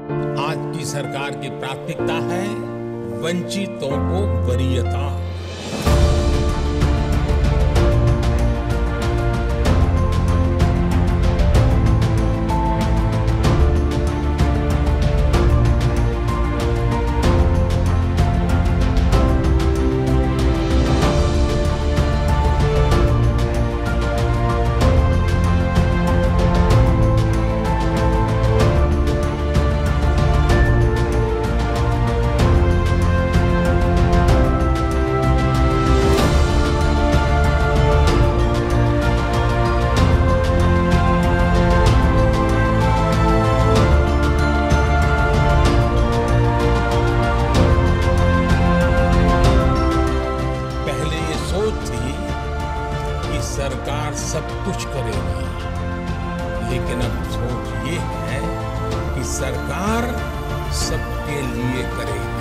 आज की सरकार की प्राथमिकता है वंचितों को वरीयता। सरकार सब कुछ करेगी, लेकिन अब सोच ये है कि सरकार सबके लिए करेगी।